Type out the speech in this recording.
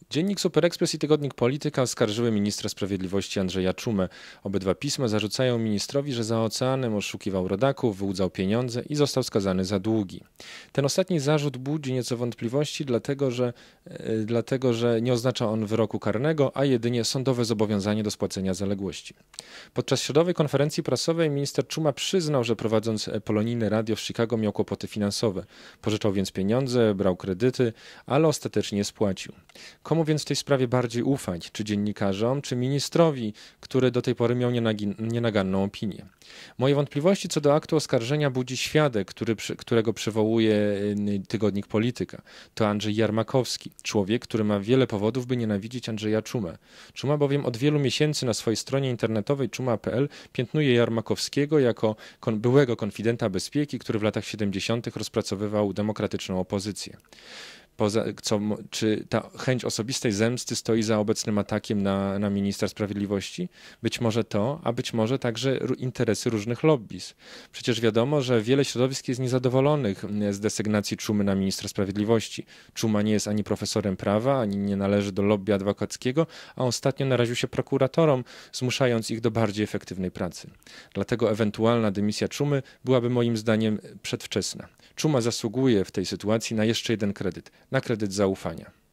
Dziennik Super Express i tygodnik Polityka oskarżyły ministra sprawiedliwości Andrzeja Czumę. Obydwa pisma zarzucają ministrowi, że za oceanem oszukiwał rodaków, wyłudzał pieniądze i został skazany za długi. Ten ostatni zarzut budzi nieco wątpliwości, dlatego że nie oznacza on wyroku karnego, a jedynie sądowe zobowiązanie do spłacenia zaległości. Podczas środowej konferencji prasowej minister Czuma przyznał, że prowadząc polonijne radio w Chicago miał kłopoty finansowe. Pożyczał więc pieniądze, brał kredyty, ale ostatecznie je spłacił. Komu więc w tej sprawie bardziej ufać? Czy dziennikarzom, czy ministrowi, który do tej pory miał nienaganną opinię? Moje wątpliwości co do aktu oskarżenia budzi świadek, którego przywołuje tygodnik Polityka. To Andrzej Jarmakowski, człowiek, który ma wiele powodów, by nienawidzić Andrzeja Czumę. Czuma bowiem od wielu miesięcy na swojej stronie internetowej czuma.pl piętnuje Jarmakowskiego jako byłego konfidenta bezpieki, który w latach 70. rozpracowywał demokratyczną opozycję. Czy ta chęć osobistej zemsty stoi za obecnym atakiem na ministra sprawiedliwości? Być może to, a być może także interesy różnych lobbies. Przecież wiadomo, że wiele środowisk jest niezadowolonych z desygnacji Czumy na ministra sprawiedliwości. Czuma nie jest ani profesorem prawa, ani nie należy do lobby adwokackiego, a ostatnio naraził się prokuratorom, zmuszając ich do bardziej efektywnej pracy. Dlatego ewentualna dymisja Czumy byłaby moim zdaniem przedwczesna. Czuma zasługuje w tej sytuacji na jeszcze jeden kredyt, na kredyt zaufania.